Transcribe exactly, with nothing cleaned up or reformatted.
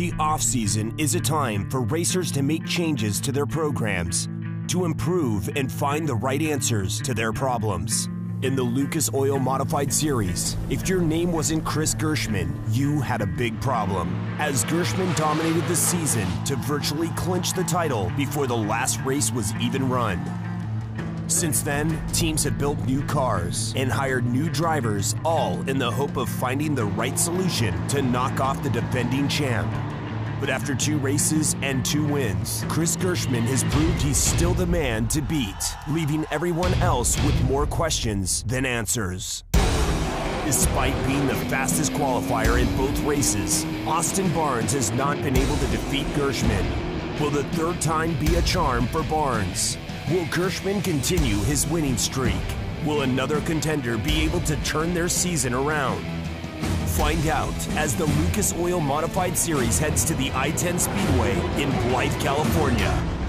The off-season is a time for racers to make changes to their programs, to improve and find the right answers to their problems. In the Lucas Oil Modified Series, if your name wasn't Chris Gershman, you had a big problem, as Gershman dominated the season to virtually clinch the title before the last race was even run. Since then, teams have built new cars and hired new drivers, all in the hope of finding the right solution to knock off the defending champ. But after two races and two wins, Chris Gershman has proved he's still the man to beat, leaving everyone else with more questions than answers. Despite being the fastest qualifier in both races, Austin Barnes has not been able to defeat Gershman. Will the third time be a charm for Barnes? Will Gershman continue his winning streak? Will another contender be able to turn their season around? Find out as the Lucas Oil Modified Series heads to the I ten Speedway in Blythe, California.